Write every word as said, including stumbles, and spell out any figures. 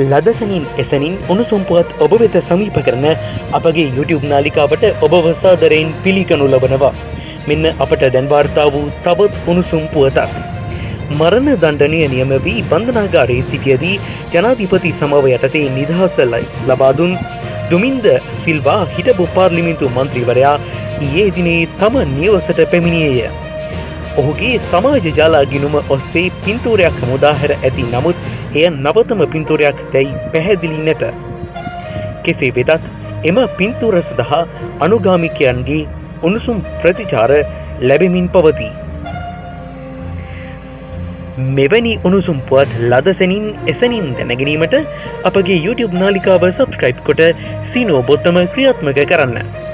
ලදසනින් එසනින් උණුසුම් පුවත් ඔබ වෙත සමීප කරන අපගේ YouTube නාලිකාවට ඔබව සාදරයෙන් පිළිගනු ලබනවා. මෙන්න අපට දැන් වාර්තා වූ තවත් උණුසුම් පුවතක්. මරණ දණ්ඩනය නියම වී බන්ධනාගාරයේ සිටියදී ජනාධිපති සමාව යටතේ නිදහස ලබා දුන් දුමින්ද සිල්වා හිටපු පාර්ලිමේන්තු මන්ත්‍රීවරයා ඊයේ දිනේ තම නිවසට පැමිණියේය. ඔහුගේ සමාජ ජාලා ගිණුම ඔස්සේ පින්තූරයක් මුදාහැර ඇති නමුත් එය නවතම පින්තූරයක් දැයි පැහැදිලි නැත. කෙසේ වෙතත් එම පින්තූර සඳහා අනුගාමිකයන්ගේ උණුසුම් ප්‍රතිචාර ලැබෙමින් පවතී. මෙවැනි උණුසුම් පුවත් ලදසනින් එසනින් දැනගැනීමට අපගේ YouTube නාලිකාව සබ්ස්ක්‍රයිබ් කොට සීනෝ බොත්තම ක්‍රියාත්මක කරන්න.